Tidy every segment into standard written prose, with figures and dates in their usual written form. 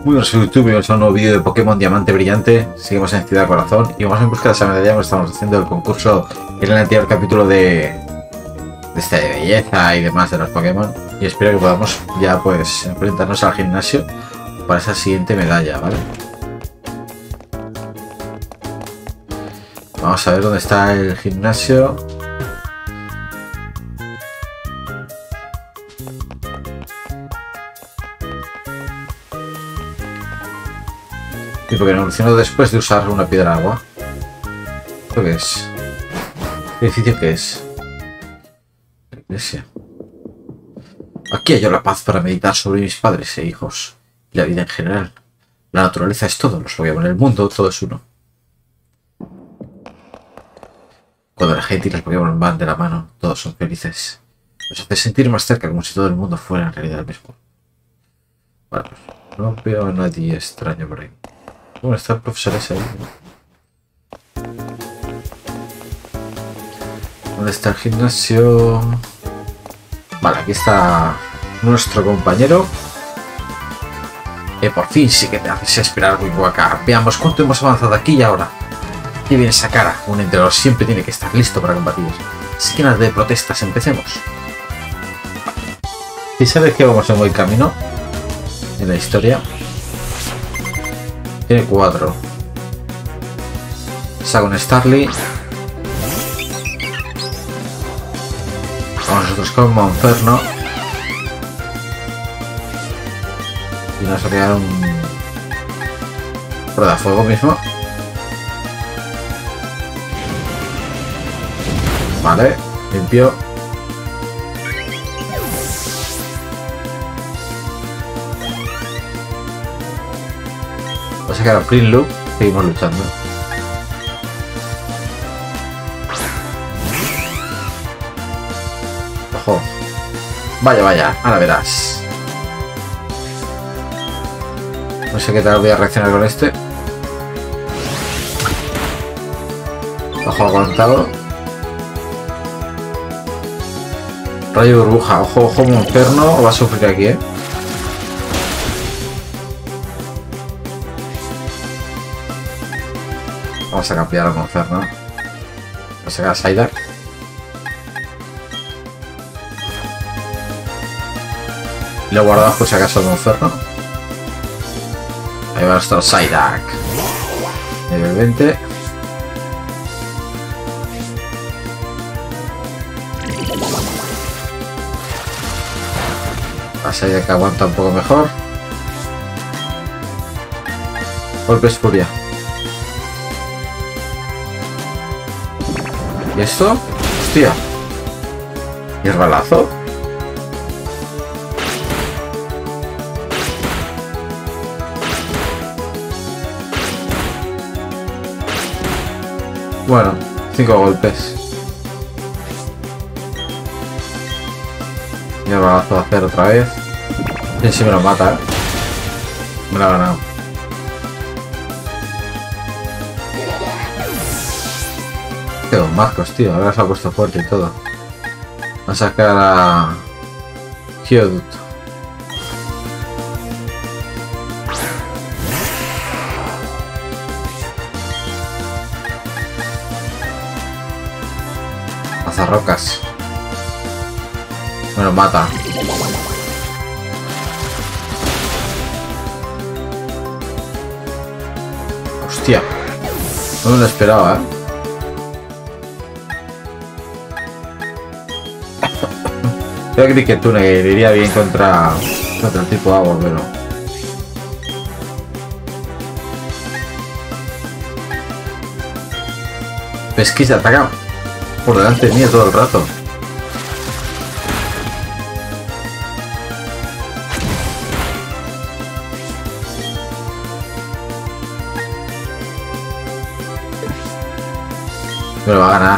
Muy buenos YouTube, bienvenidos a un nuevo vídeo de Pokémon Diamante Brillante. Seguimos en Ciudad Corazón y vamos en busca de esa medalla. Estamos haciendo el concurso en el anterior capítulo de belleza y demás de los Pokémon. Y espero que podamos ya pues enfrentarnos al gimnasio para esa siguiente medalla, ¿vale? Vamos a ver dónde está el gimnasio. Y porque evolucionó después de usar una piedra agua. ¿Esto qué es? ¿Qué edificio qué es? La iglesia. Aquí hallo la paz para meditar sobre mis padres e hijos y la vida en general. La naturaleza es todo, los Pokémon, el mundo, todo es uno. Cuando la gente y los Pokémon van de la mano, todos son felices. Nos hace sentir más cerca, como si todo el mundo fuera en realidad el mismo. Bueno, pues no veo a nadie extraño por ahí. Bueno, está el profesor ese ahí, ¿no? ¿Dónde está el gimnasio? Vale, aquí está nuestro compañero. Por fin sí que te haces esperar, Wingwaka. Veamos cuánto hemos avanzado aquí y ahora. Qué bien esa cara. Un entrenador siempre tiene que estar listo para combatir. Así que nada de protestas, empecemos. Si sabes que vamos en buen camino en la historia. Tiene 4. Saca un Starly. Vamos nosotros con Monferno. Y nos va a quedar un Prueba de fuego mismo. Vale, limpio. Voy a sacar a Prinloop. Seguimos luchando. Ojo. Vaya, vaya, ahora verás. No sé qué tal voy a reaccionar con este. Ojo aguantado. Rayo burbuja. Ojo, ojo, Monferno. Va a sufrir aquí, ¿eh? Vamos a cambiar a Monferno. Vamos a sacar a Psyduck. Y lo guardamos por si acaso a Monferno. Ahí va nuestro Psyduck. Nivel 20. La Psyduck aguanta un poco mejor. Golpes furia. ¿Y esto? Hostia. ¿Y el balazo? Bueno, 5 golpes. Y el balazo va a hacer otra vez. Y si me lo mata, ¿eh? Me lo ha ganado. Qué marcos, tío. Ahora se ha puesto fuerte y todo. Va a sacar a Geodude. Rocas. Me lo mata. Hostia. No me lo esperaba, ¿eh? Creo que Cricketune le iría bien contra el tipo agua, pero... Pesquisa, ataca por delante mío todo el rato. Me lo va a ganar.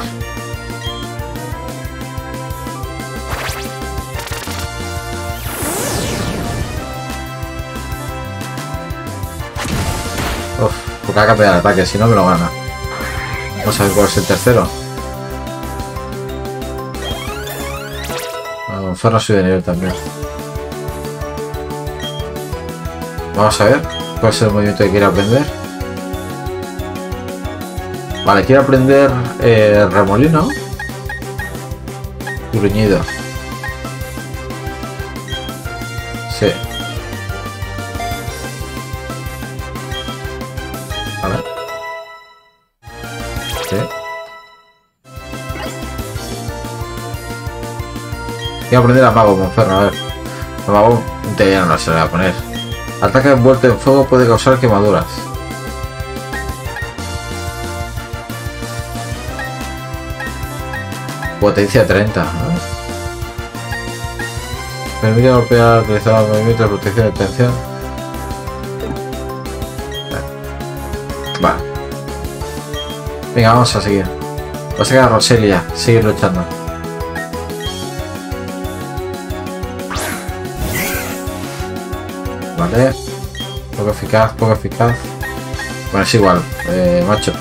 Uf, porque ha cambiado el ataque, si no me lo gana. Vamos a ver cuál es el tercero. Monferno sube de nivel también. Vamos a ver cuál es el movimiento que quiero aprender. Vale, quiero aprender remolino y gruñido. Sí. Vale. Sí. Quiero aprender a Mago Monferno, a ver. A Mago ya no se le va a poner. Ataque envuelto en fuego puede causar quemaduras. Potencia 30. ¿No? Permite golpear utilizar el movimiento de protección de tensión. Vale. Venga, vamos a seguir. Voy a sacar a Roselia. Seguir luchando. Vale. Poco eficaz, poco eficaz. Bueno, es igual. Macho.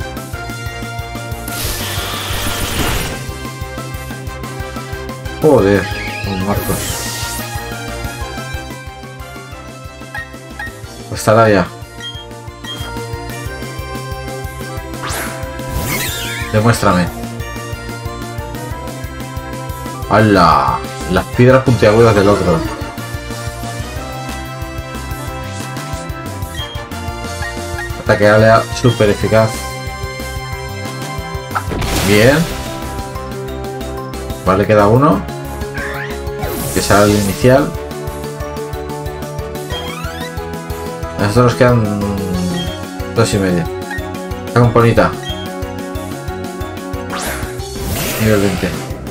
Joder, Marcos. Pues estará ya. Demuéstrame. ¡Hala! Las piedras puntiagudas del otro. Ataque alea súper eficaz. Bien. Vale, queda uno. Que será el inicial. A nosotros nos quedan 2,5. Está con bonita. Nivel 20.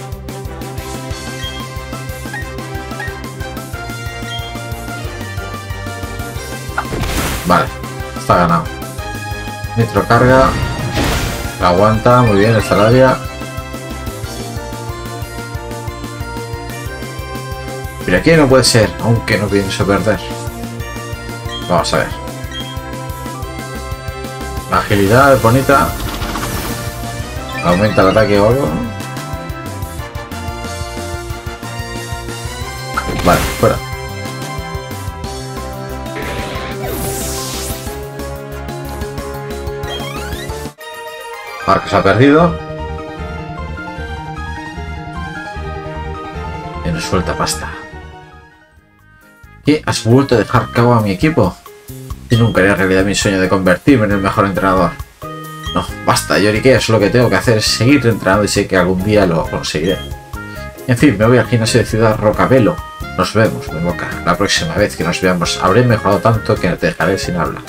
Vale, está ganado. Nitro carga. Aguanta, muy bien, esta labia. Pero aquí no puede ser, aunque no pienso perder. Vamos a ver. La agilidad es bonita. Aumenta el ataque o algo. Vale, fuera. Marcos ha perdido. Y nos suelta pasta. ¿Qué? ¿Has vuelto a dejar cabo a mi equipo? Yo nunca haría realidad mi sueño de convertirme en el mejor entrenador. No, basta, Yorike, eso lo que tengo que hacer es seguir entrenando y sé que algún día lo conseguiré. En fin, me voy al gimnasio de Ciudad Rocabelo. Nos vemos, Memoka. La próxima vez que nos veamos habré mejorado tanto que te dejaré sin habla.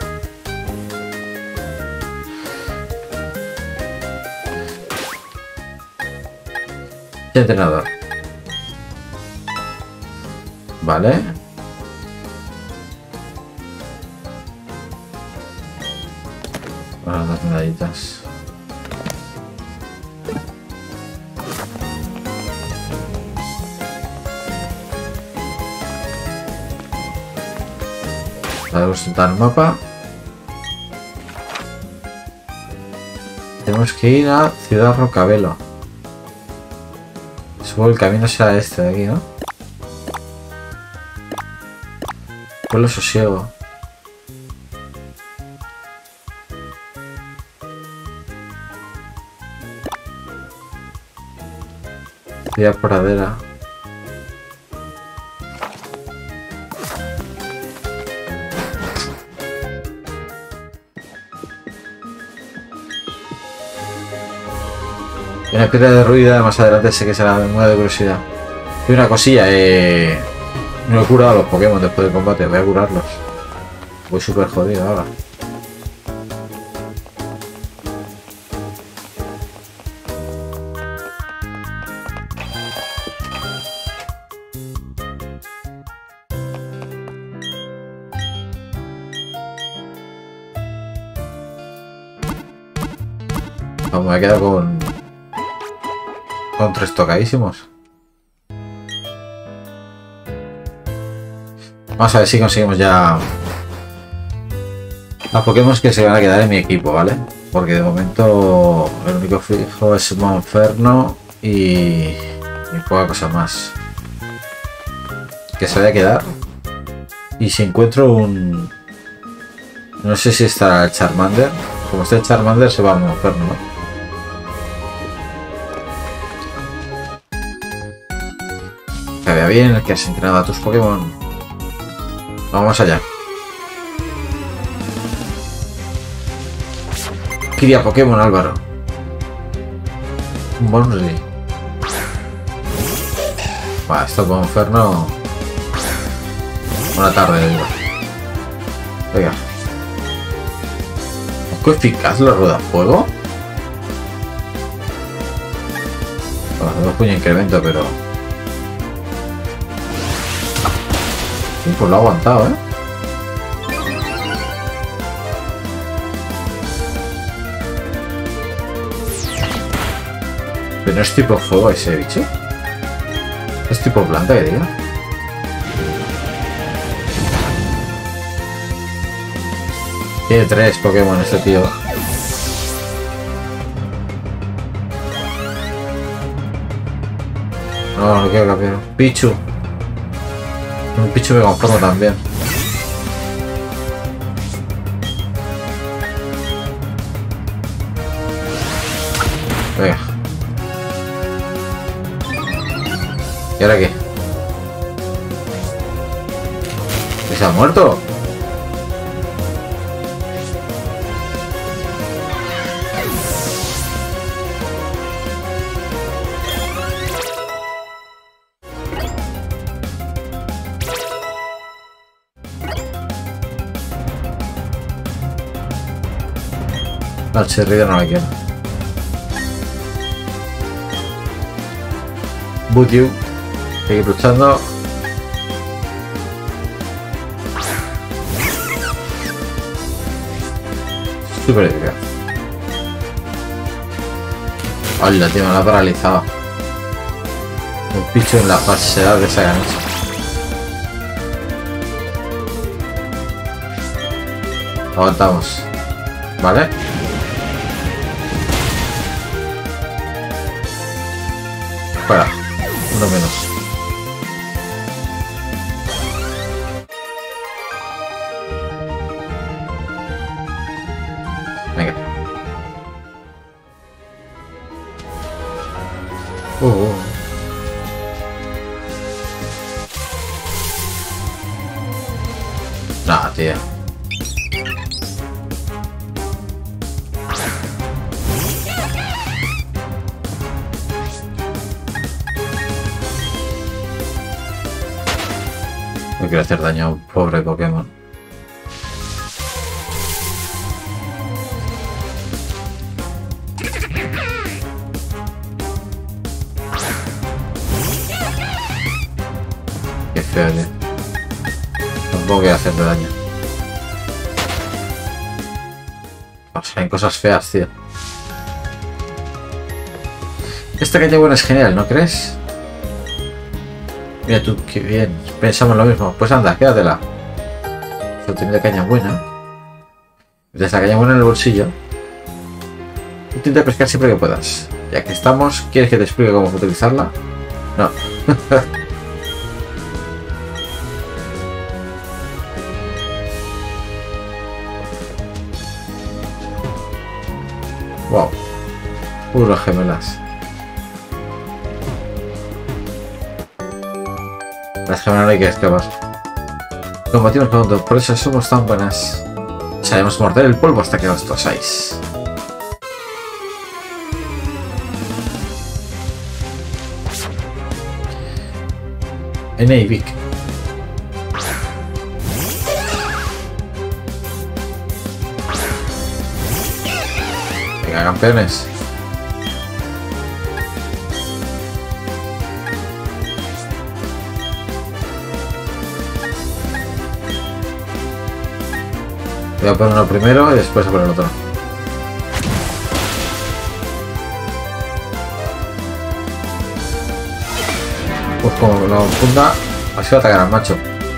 Entrenador. Vale. Ahora las medallitas. Vamos a sentar el mapa. Tenemos que ir a Ciudad Rocabelo. Supongo el camino será este de aquí, ¿no? Pueblo Sosiego. Ciudad Pradera. Una piedra derruida, más adelante sé que será una de curiosidad. Y una cosilla, no he curado a los Pokémon después del combate, voy a curarlos. Voy súper jodido ahora. Vamos, me he quedado con 3 tocadísimos. Vamos a ver si conseguimos ya a Pokémon que se van a quedar en mi equipo, ¿vale? Porque de momento el único fijo es Monferno y poca cosa más. Que se vaya a quedar. Y si encuentro un... No sé si estará el Charmander. Como esté el Charmander se va a mover, ¿no? Que vea bien que has entrenado a tus Pokémon. Vamos allá. Cría Pokémon, Álvaro. Un Bonri. Bueno, esto es Inferno. Buena tarde, digo. Venga. ¿Un poco eficaz la rueda fuego? Bueno, no puño incremento, pero... Sí, pues lo ha aguantado, ¿eh? Pero no es tipo fuego ese bicho. Es tipo planta, que diga. Tiene 3 Pokémon este tío. No, no quiero cambiar. Pichu. Un Pichu me conformo también. Venga. ¿Y ahora qué? ¿Se ha muerto? No, Chirrida no la quiero. Butiu. Seguir luchando. Súper eficaz. Hola, tío, me la ha paralizado. Un picho en la falsedad de esa gancha. Aguantamos. ¿Vale? Fuera. Uno menos. Venga. Nah, tío. No quiero hacer daño a un pobre Pokémon. Qué feo, tío. Tampoco quiero hacerle daño. O sea, hay cosas feas, tío. Esta caña buena es genial, ¿no crees? Mira tú, qué bien. Pensamos lo mismo. Pues anda, quédatela. Solo tiene caña buena. Tienes la caña buena en el bolsillo. Intenta pescar siempre que puedas. Ya que estamos, ¿quieres que te explique cómo utilizarla? No. Wow. Las gemelas. Las gemelas no hay que escapar. Combatimos con todo, por eso somos tan buenas. Sabemos morder el polvo hasta que nos tosáis. Vic. Venga, campeones. Voy a poner uno primero y después a poner el otro. Pues como lo funda, así va a atacar al macho.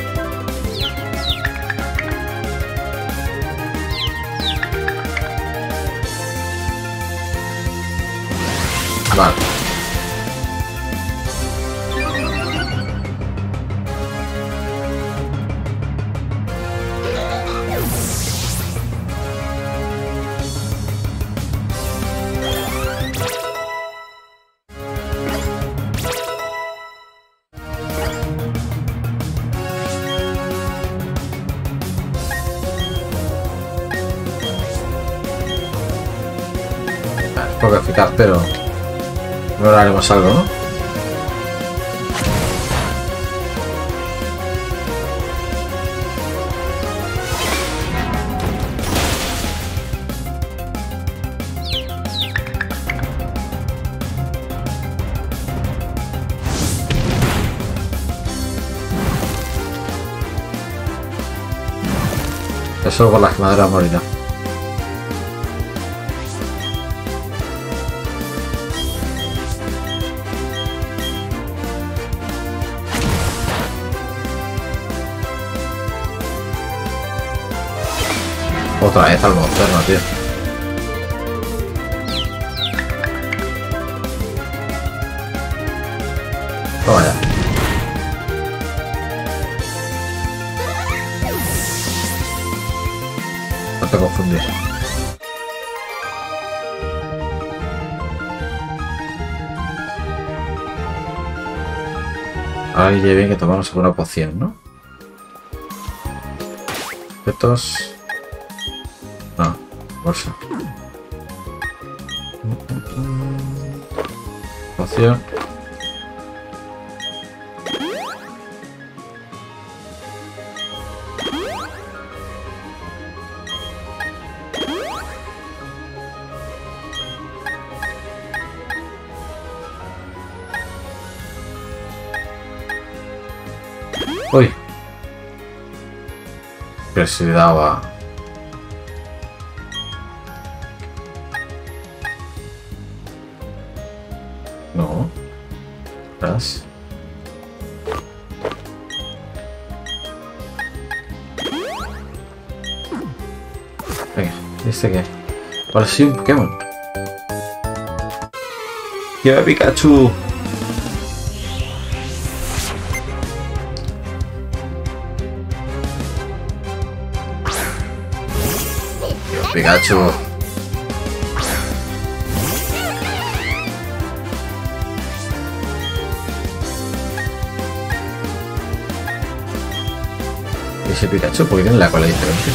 Vale. poco eficaz, pero ahora haremos algo, ¿no? Solo por la quemadura morirá. Otra vez al monsterno, tío. Toma ya. No te confundir. Ahora iría bien que tomamos alguna poción, ¿no? Objetos. No, bolsa. Poción. Uy. Que se le daba. No. Atrás. Venga, ¿este qué? Ahora sí, un Pokémon. ¡Lleva Pikachu! Pikachu. Ese Pikachu, porque tiene la cola diferente.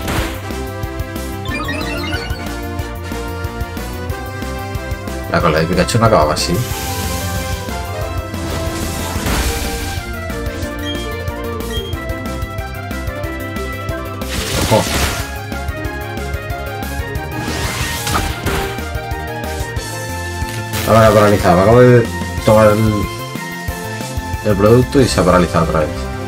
La cola de Pikachu no acababa así. Ojo. Ahora paralizado. Acabo de tomar el producto y se ha paralizado otra vez.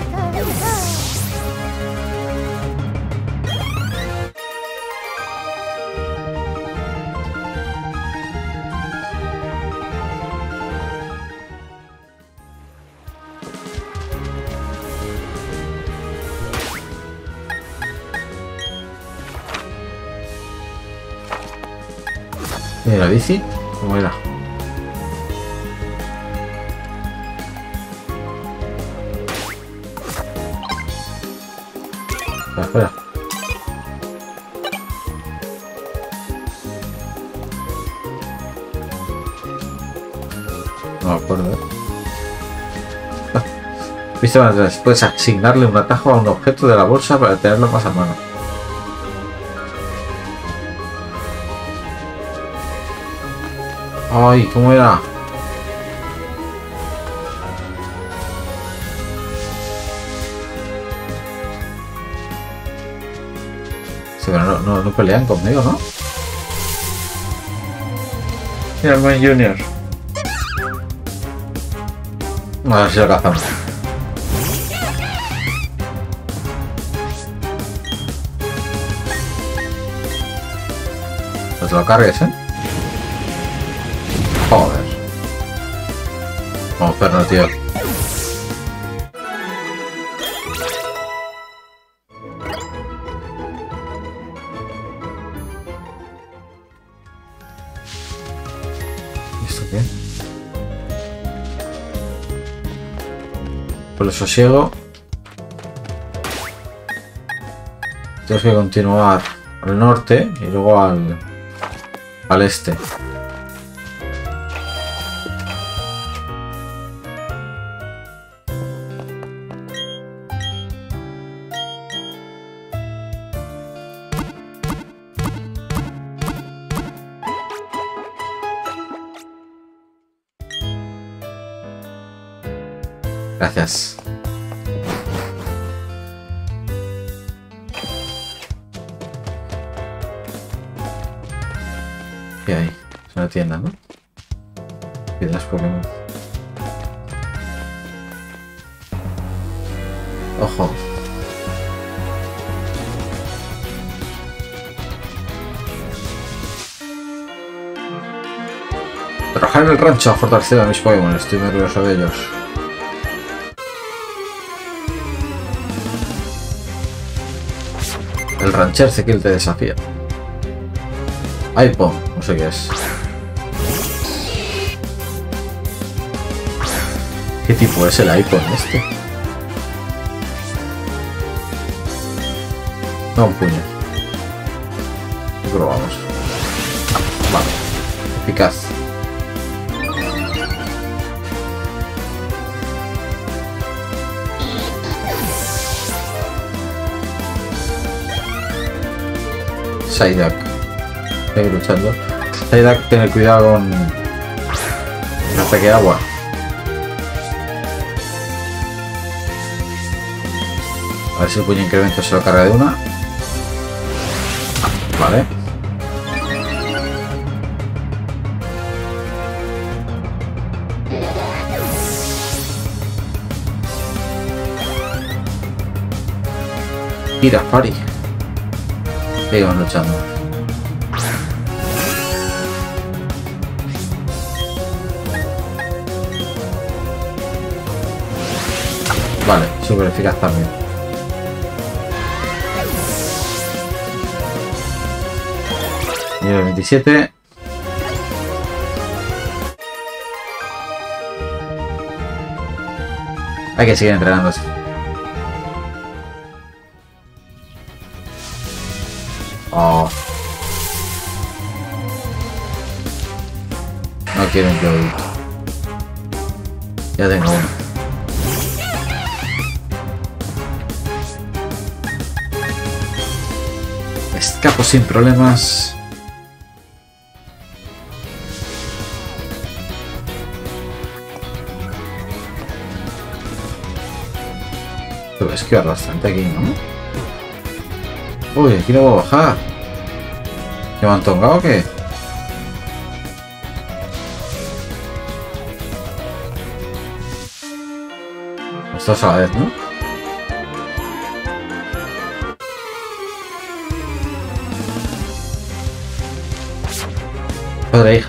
¿Y la bici? ¿Cómo era? Espera. No me acuerdo. Viste más atrás. Puedes asignarle un atajo a un objeto de la bolsa para tenerlo más a mano. Ay, ¿cómo era? Sí, pero no pelean conmigo, ¿no? Mira, el buen Junior. A ver si lo cazamos. No te lo cargues, ¿eh? Joder. Vamos, perro, tío. ¿Esto qué? Por el sosiego. Tengo que continuar al norte y luego al este. Gracias. ¿Qué hay? Es una tienda, ¿no? Piedras Pokémon. Ojo. Trabajar en el rancho ha fortalecido a mis Pokémon. Estoy muy orgulloso de ellos. El rancher Ezequiel te desafía. iPhone, no sé qué es. ¿Qué tipo es el iPhone este? No, un puño. Y probamos. Vale. Eficaz. Psyduck. Estoy luchando. Psyduck, tener cuidado con el ataque de agua. A ver si el puño incremento se lo carga de una. Vale. Mira, Fari. Seguimos luchando. Vale, súper eficaz también. Nivel 27. Hay que seguir entrenando. Oh. No quiero un Joey. Ya tengo uno. Escapo sin problemas. Pero es que bastante aquí, ¿no? Uy, aquí no voy a bajar. ¿Que me han tongado o qué? Esto es a la vez, ¿no? Padre e hija.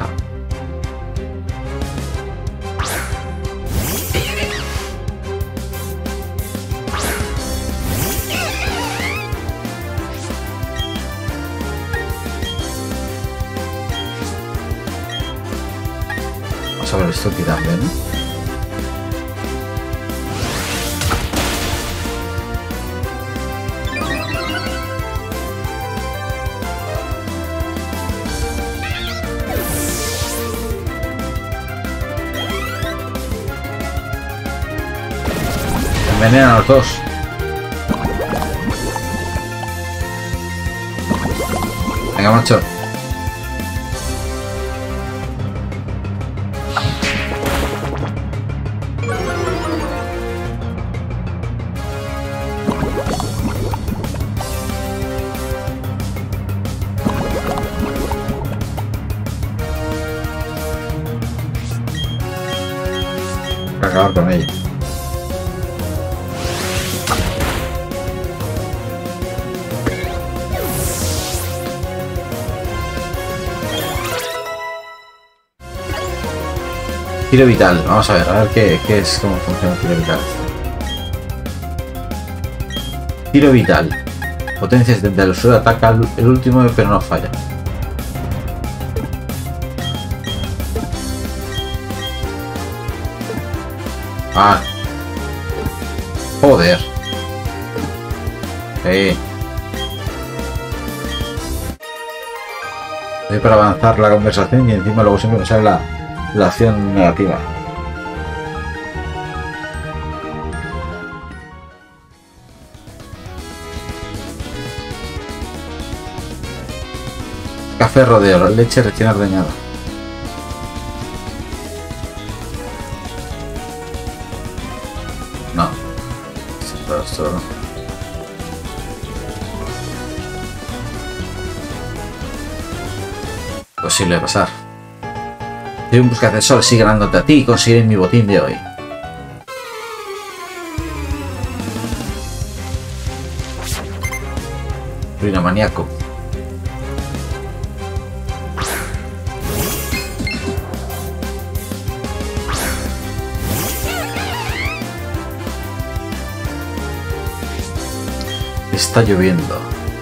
Vamos a ver esto aquí también, ¿no? Envenenan a los dos. Venga, macho. Para acabar con ella. Tiro vital, vamos a ver qué es, cómo funciona el tiro vital. Tiro vital. Potencia 70 del suelo, ataca el último pero no falla. Ah. Joder. Voy para avanzar la conversación y encima luego siempre me sale la acción negativa. Café rodeo, leche recién ordeñada. ¿no? Posible de pasar. Soy un buscacesor, sigue ganándote a ti y conseguiré mi botín de hoy. Ruina maníaco. Está lloviendo.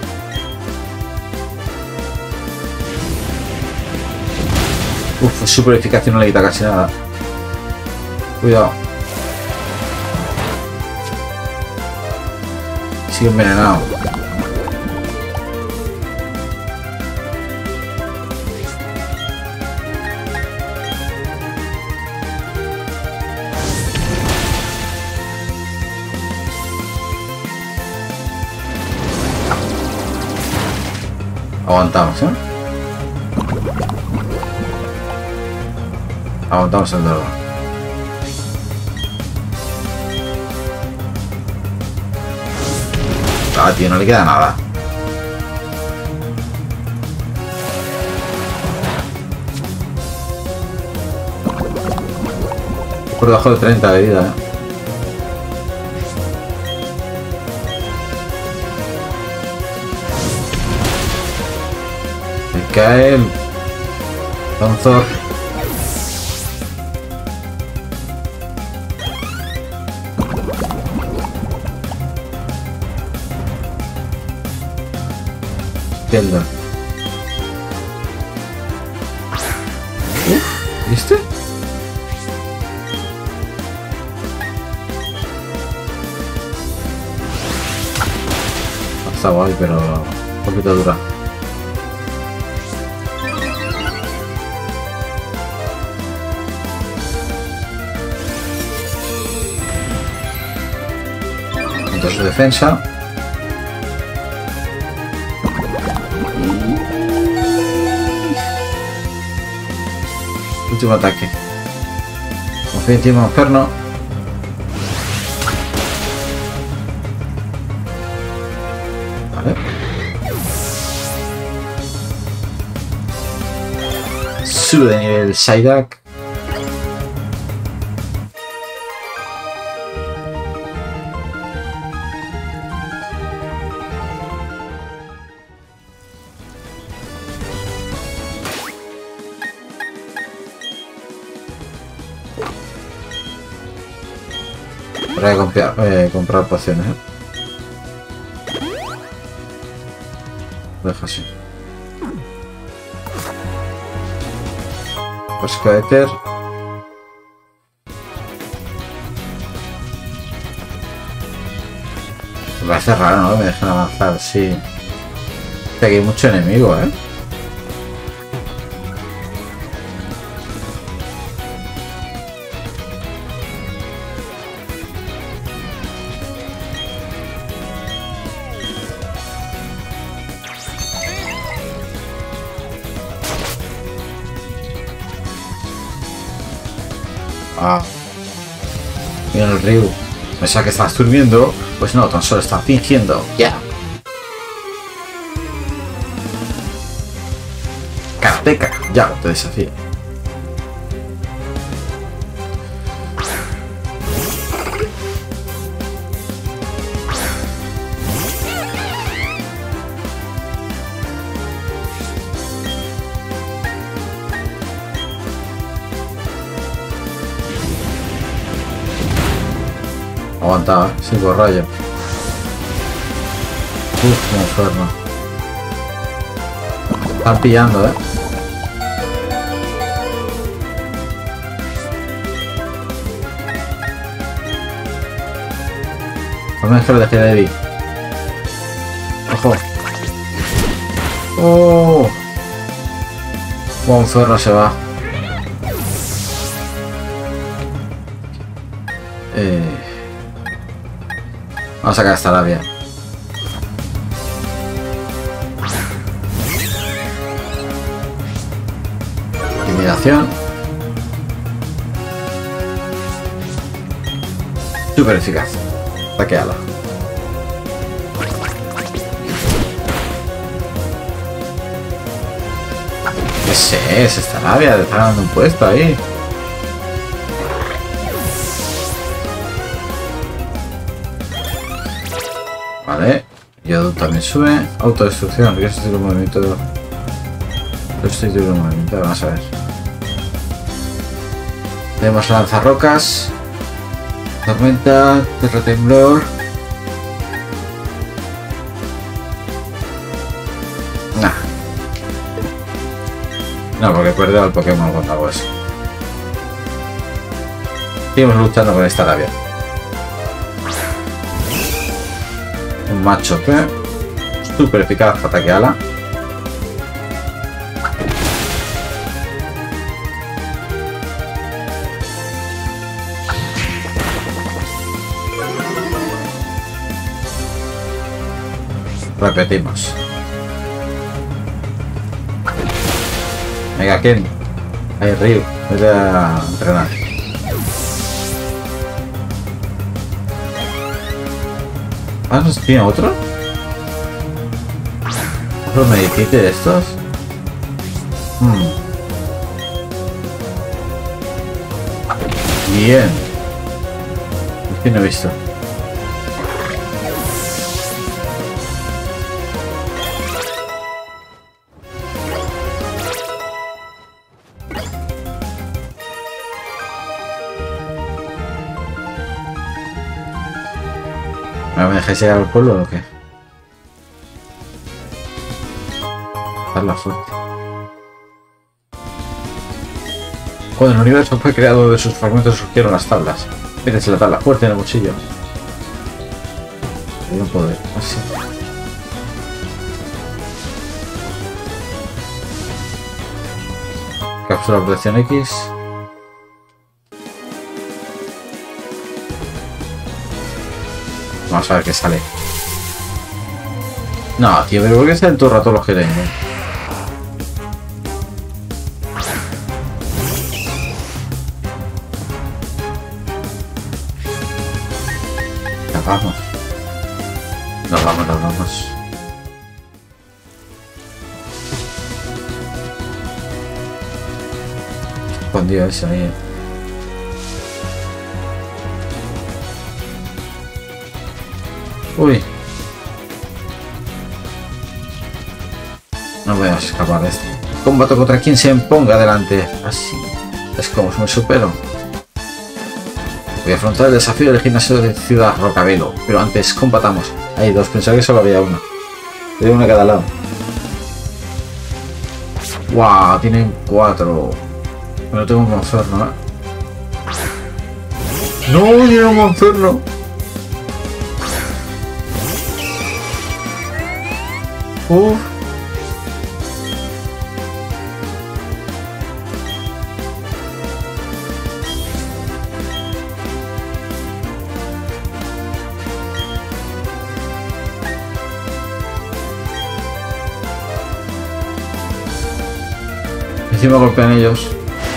Uf, es súper eficaz y no le quita casi nada. Cuidado. Sigue envenenado. Aguantamos, ¿eh? Aguantamos el dolor. Ah, tío, no le queda nada. Por debajo de 30 de vida, ¿eh? Cae el Lanzor. Zelda. ¿Viste? Está guay, pero un poquito dura. Su defensa. Último ataque. Confío en ti, Inferno. Vale. Sube de nivel Psyduck. Habrá que comprar pociones, ¿eh? Deja así. Fresco de éter. Me parece raro, ¿no? Que me dejen avanzar, sí. Aquí hay mucho enemigo, ¿eh? Ah. Mira el río. Pensaba que estabas durmiendo. Pues no, tan solo está fingiendo. Ya. Karateka. Ya, te desafío. Aguantaba, 5 rayos. Uf, qué enfermo. Están pillando, Por menos que lo dejé de Eddie. Ojo. Oh. Monferno se va. Vamos a sacar esta labia. Intimidación. Súper eficaz. Ataque ala. sé, es esta rabia, te está dando un puesto ahí. Vale, Yodo también sube. Autodestrucción, que sustituir un movimiento. Sustituir un movimiento, vamos a ver. Tenemos lanzarrocas, tormenta, terratemblor. Nah. No, porque he perdido al Pokémon cuando hago eso. Seguimos luchando con esta rabia. Un macho que súper eficaz para ataque ala. Repetimos. Venga, Ken. Ahí, Ryu. Vete a entrenar. Ah, ¿no tiene otro? ¿Otro medikite de estos? Bien. Es que no he visto. ¿Me dejáis llegar al pueblo o qué? Darla fuerte. Cuando el universo fue creado, de sus fragmentos surgieron las tablas. Fíjense la tabla fuerte en el bolsillo. Hay un poder. Así. Cápsula de protección X. Vamos a ver qué sale. No, tío, pero ¿por qué salen todo el rato los que tengo? Ya vamos. Nos vamos, nos vamos. Escondido ese ahí. Uy. No podemos escapar de esto. Combate contra quien se imponga delante. Así es como me supero. Voy a afrontar el desafío del gimnasio de Ciudad Rocabelo. Pero antes combatamos. Hay dos, pensaba que solo había uno. Hay uno a cada lado. ¡Wow! Tienen 4. Pero no tengo un monferno, ¿eh? ¡No! ¡Tiene un monferno! Uf. Encima golpean ellos.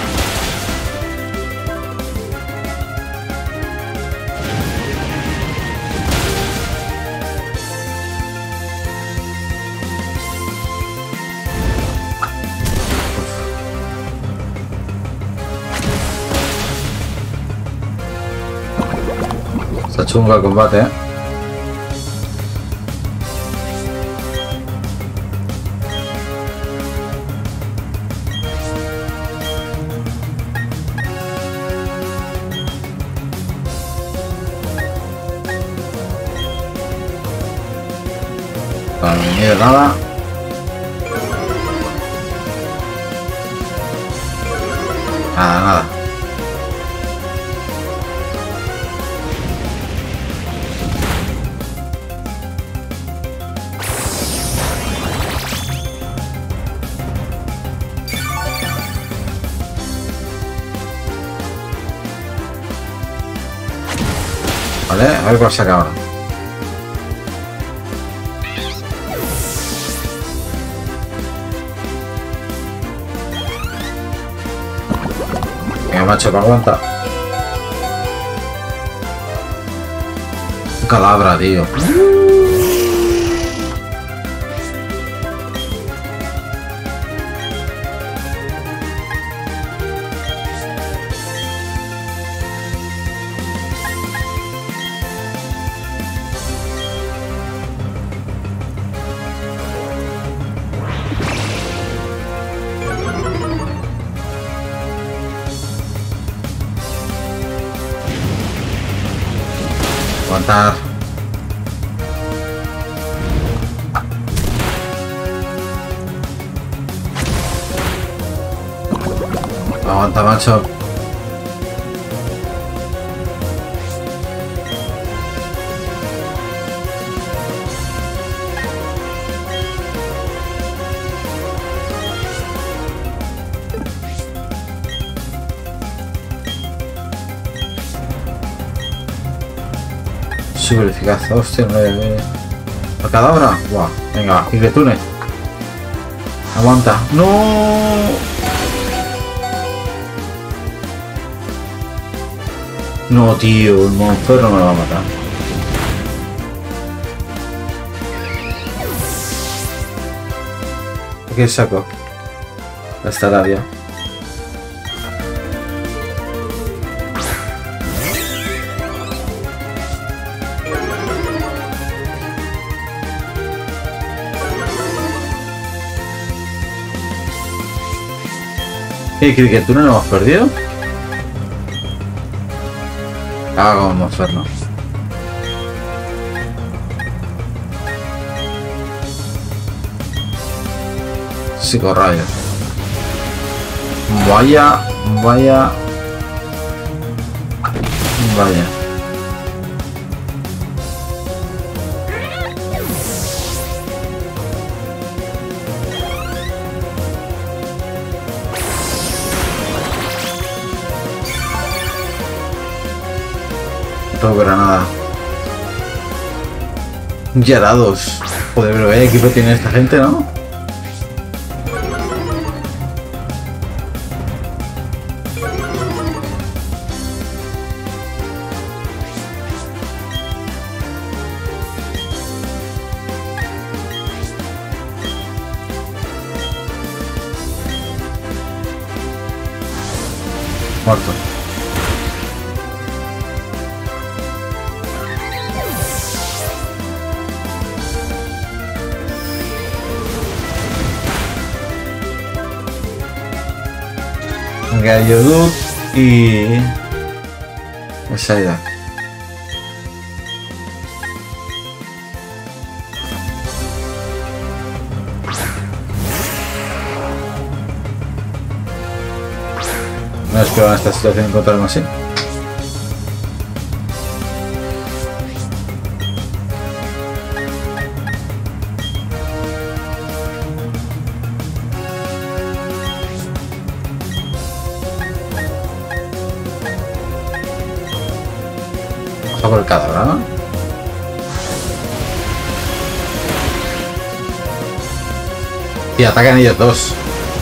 Está chungo el combate, ¿eh? Para mí de nada. Nada, nada. Vale, a ver cuál saca ahora. Venga, macho, que aguanta. Un Cadabra, tío. Aguantar. Aguanta, macho. Súper eficaz. Hostia, ¿la cadabra? Buah. Venga, y retune. Aguanta. ¡No! No, tío, el monstruo no me lo va a matar. ¿Qué saco? Esta labia. ¿Qué criatura no hemos perdido? Ah, como inferno. Psicorrayo. Vaya. No granada. Ya dados. Joder, pero vaya equipo tiene esta gente, ¿no? Muerto. Gallodut y Saida. No esperaba esta situación encontrarme así. Por el cadáver, ¿no? Y atacan ellos dos.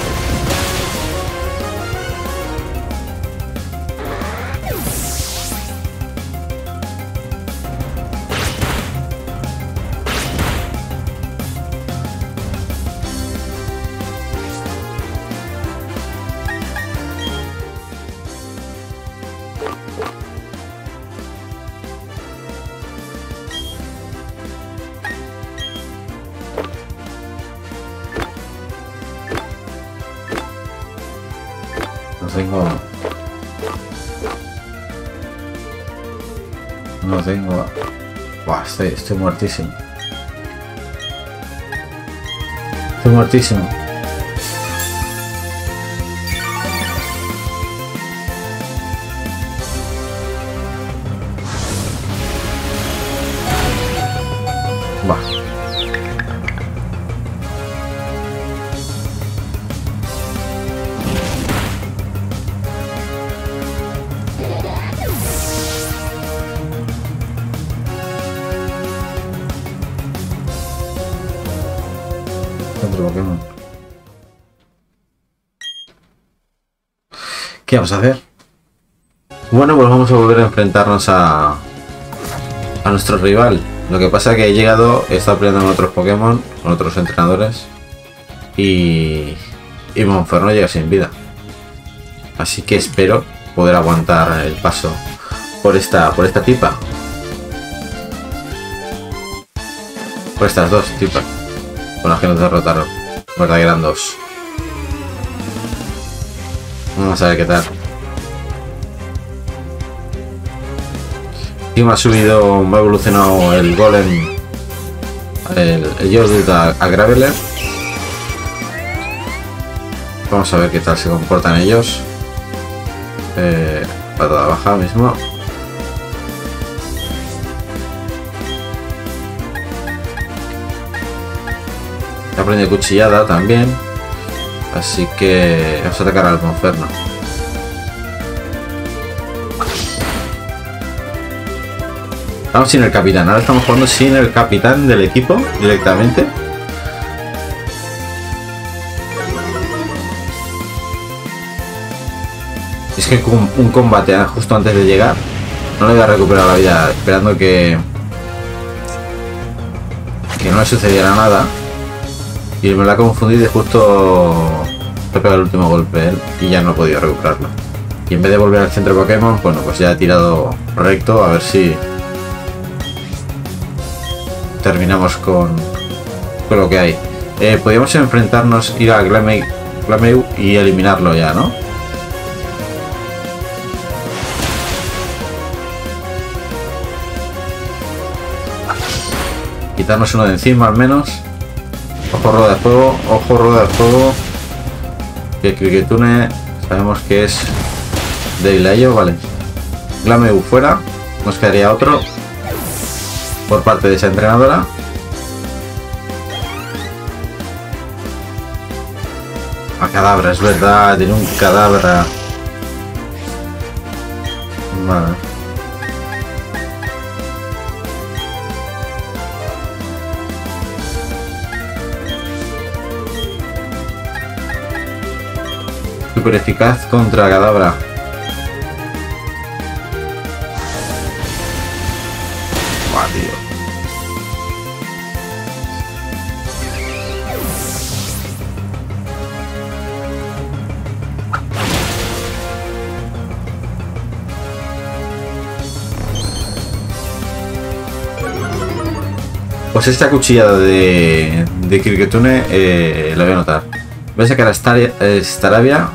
No tengo. Buah, estoy muertísimo. Estoy muertísimo. Buah. Pokémon. ¿Qué vamos a hacer? Bueno, pues vamos a volver a enfrentarnos a nuestro rival. Lo que pasa es que he llegado, he estado peleando con otros Pokémon, con otros entrenadores y Monferno llega sin vida. Así que espero poder aguantar el paso por esta tipa. Por estas dos tipas con las que nos derrotaron. Verdad que eran dos. Vamos a ver qué tal. Sí me ha subido, me ha evolucionado el golem, el Geodude al Graveler. Vamos a ver qué tal se comportan ellos. Patada baja mismo. Aprende cuchillada también. Así que vamos a atacar al Monferno. Estamos sin el capitán. Ahora estamos jugando sin el capitán del equipo directamente. Es que un combate justo antes de llegar no le voy a recuperar la vida esperando que no le sucediera nada. Y me la ha confundido y justo le pega el último golpe él y ya no he podido recuperarlo. Y en vez de volver al centro de Pokémon, bueno, pues ya he tirado recto a ver si terminamos con lo que hay. Podríamos enfrentarnos, ir a Glameow y eliminarlo ya, ¿no? Quitarnos uno de encima al menos. Ojo rueda de fuego, ojo rueda de fuego. Que Kricketune sabemos que es de Ilayo, vale. Glameow fuera, nos quedaría otro por parte de esa entrenadora. A Kadabra, es verdad, tiene un Kadabra. Vale. Super eficaz contra Kadabra. Buah, tío. Pues esta cuchillada de Kricketune la voy a notar. Voy a sacar a Staravia.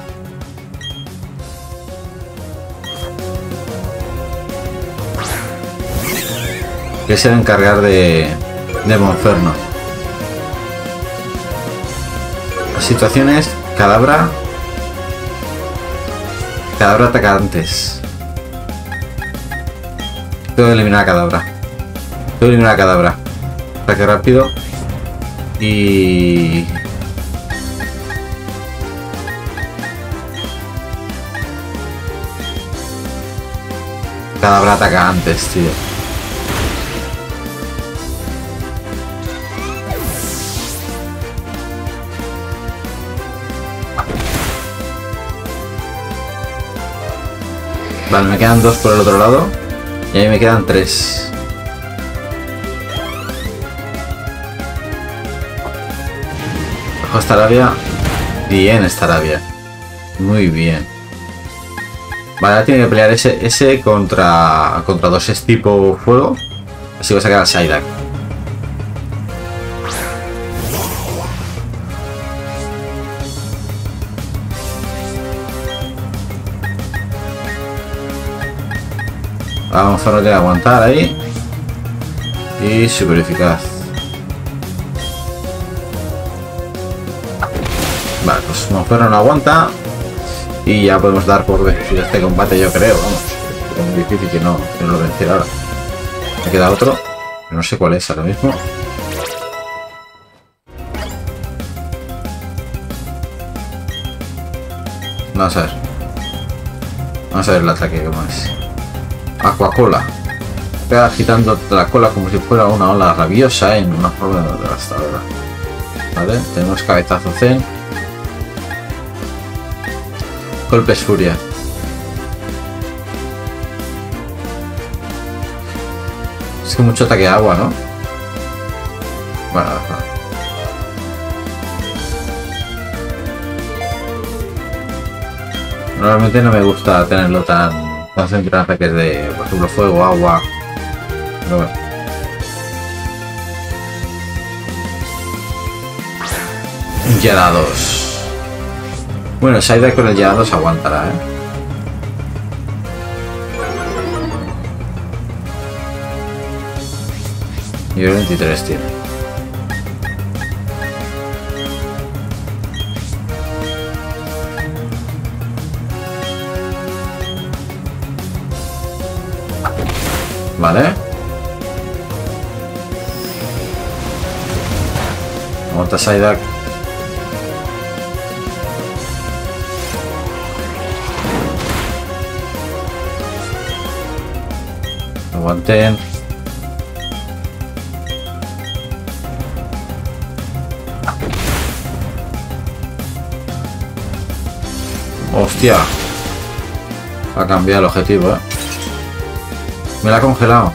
Que se va a encargar de Monferno. La situación es Kadabra ataca antes. Tengo que eliminar a Kadabra. Ataque rápido. Y Kadabra ataca antes, tío. Vale, me quedan dos por el otro lado. Y ahí me quedan tres. Bajo Staravia. Bien, Staravia. Muy bien. Vale, ahora tiene que pelear ese contra dos es tipo fuego. Así voy a sacar al Psyduck. Vamos a tener que aguantar ahí. Y super eficaz. Vale, pues Monferno no aguanta. Y ya podemos dar por vencido este combate, yo creo. Vamos, es muy difícil que no lo venciera ahora. Me queda otro. No sé cuál es ahora mismo. Vamos a ver. Vamos a ver el ataque cómo es. Aquacola. Pega agitando la cola como si fuera una ola rabiosa en una forma devastadora. Vale, tenemos cabezazo Zen. Golpes furia. Es que mucho ataque de agua, ¿no? Bueno, normalmente no me gusta tenerlo tan siempre ataques de, por ejemplo, fuego, agua. Pero bueno. Gyarados. Bueno, Psyduck con el Gyarados aguantará, ¿eh? Nivel 23 tiene. Vale. Aguanta Psyduck. Aguanten. Hostia. Va a cambiar el objetivo, Me la ha congelado.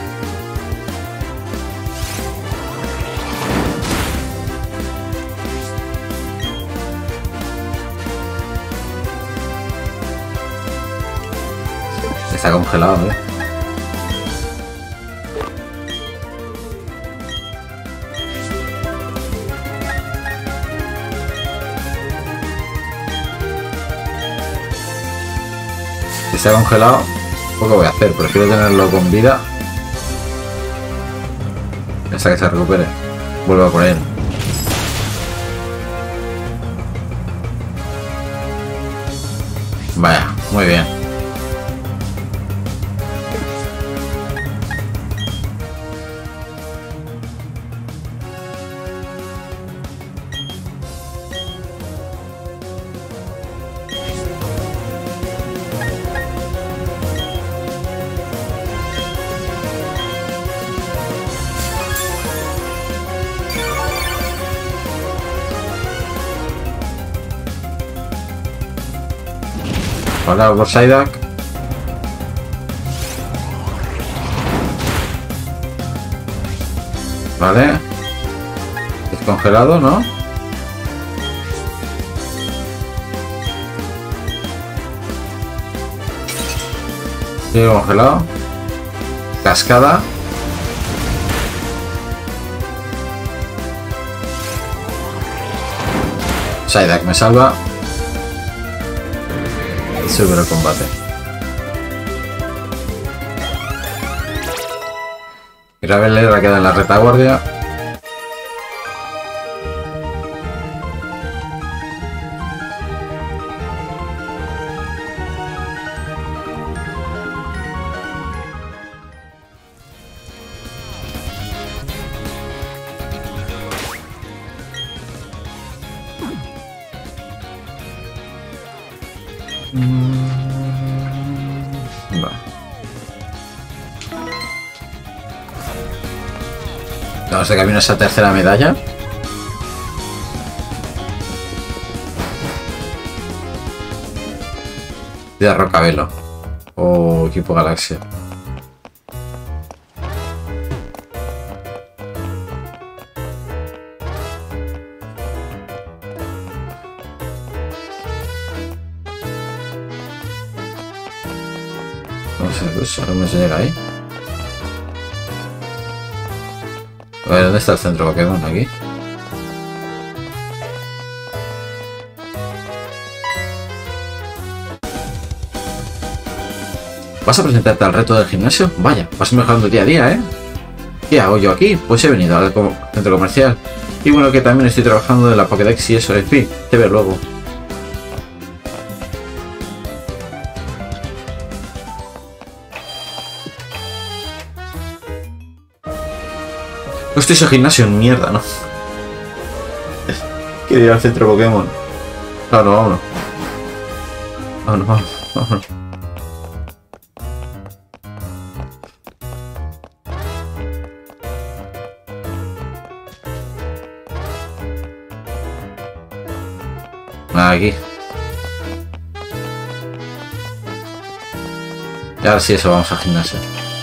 Está congelado, Si está congelado, poco voy a hacer. Prefiero tenerlo con vida hasta que se recupere. Vuelvo a por él. Vaya, muy bien. Hola, por Psyduck. Vale. Descongelado, ¿no? Sigue congelado. Cascada. Psyduck me salva. Supera el combate. Graveler queda en la retaguardia. Vamos de camino a esa tercera medalla. De Rocabelo. O equipo Galaxia. No sé, pues ¿cómo se llega ahí? A ver, ¿dónde está el centro Pokémon? Aquí. ¿Vas a presentarte al reto del gimnasio? Vaya, vas mejorando día a día, ¿eh? ¿Qué hago yo aquí? Pues he venido al centro comercial. Y bueno, que también estoy trabajando en la Pokédex y eso. En fin, te veo luego. No estoy en ese gimnasio, mierda, ¿no? Quiero ir al centro Pokémon. Claro, vámonos. Vámonos. Aquí. Y ahora sí, eso, vamos al gimnasio.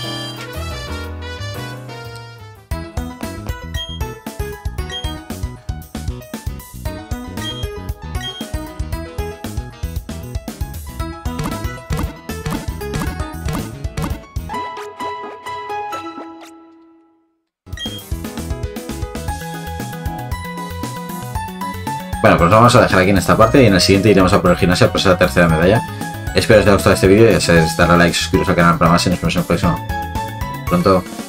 Bueno, pues lo vamos a dejar aquí en esta parte y en el siguiente iremos a por el gimnasio por esa tercera medalla. Espero que os haya gustado este vídeo, ya sabéis, darle a like, suscribiros al canal para más y nos vemos en el próximo. Pronto.